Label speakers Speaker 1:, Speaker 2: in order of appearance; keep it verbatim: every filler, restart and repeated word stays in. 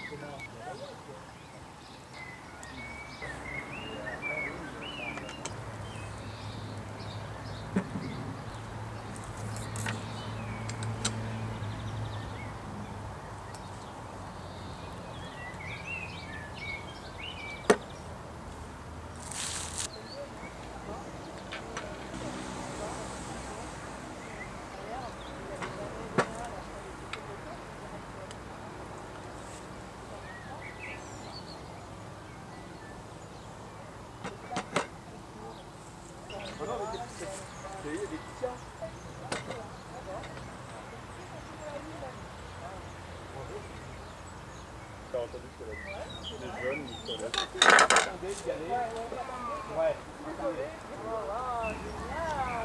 Speaker 1: Il y a des petits tiens. T'as entendu ce qu'elle a dit? Les jeunes, ils sont là. Attendez, y aller. Ouais.